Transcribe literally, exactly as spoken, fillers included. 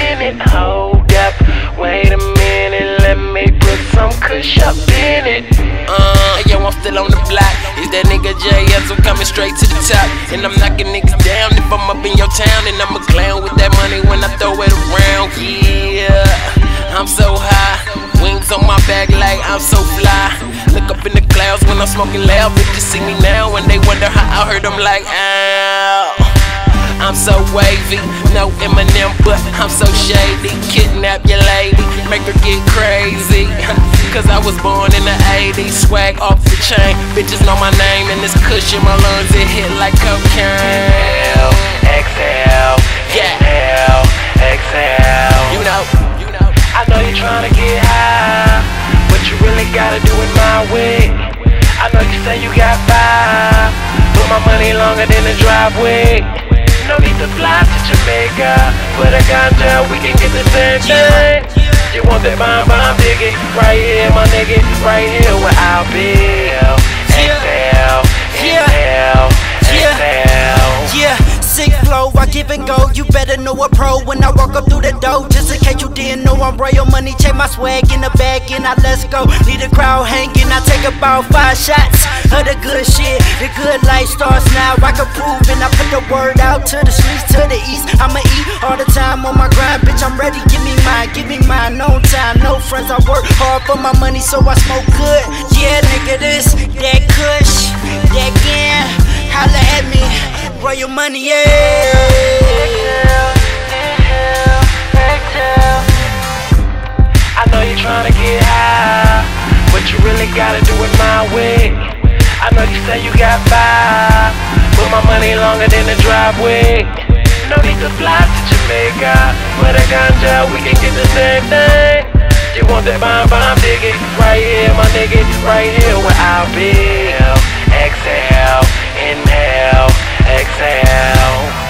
minute, hold up. Wait a minute, let me put some kush up in it. Uh, yo, I'm still on the block. It's that nigga J S, I'm coming straight to the top. And I'm knocking niggas down if I'm up in your town. And I'm a clown with that money when I throw it around. Yeah, I'm so high. Wings on my back like I'm so fly. Look up in the clouds when I'm smoking loud. Bitches see me now and they wonder how I heard them like, ow. I'm so wavy, no Eminem, but I'm so shady. Kidnap your lady, make her get crazy. Cause I was born in the eighties, swag off the chain. Bitches know my name and this kush in my lungs, it hit like cocaine. Inhale, exhale, Yeah. inhale, exhale. You know, you know. I know you're trying to get high, but you really gotta do it my way. I know you say you got five, but my money longer than the driveway. No need to fly to Jamaica, but a ganja, we can get the same thing. You want that bomb, bomb, dig it, right here, my nigga, right here where I'll be. Exhale, inhale, exhale. Yeah, sick flow, I give and go. You better know a pro when I walk up through the door. Just in case you didn't know, I'm royal money. Check my swag in the bag and I let's go. Leave the crowd hanging, I take about five shots of the good shit. The good life starts now, I can prove and I put the word out to the streets, to the east. I'ma eat all the time on my grind, bitch, I'm ready. Give me mine, give me mine. No time, no friends, I work hard for my money, so I smoke good. Yeah, nigga, this, that kush, that gan, holla at me. Royal money, yeah. Exhale, inhale, exhale. I know you're trying to get high, but you really gotta do it my way. I know you say you got five, but my money longer than the driveway. No need to fly to Jamaica, but a ganja, we can get the same thing. You want that bomb, bomb, dig it, right here, my nigga, right here where I'll be. Exhale, inhale, exhale.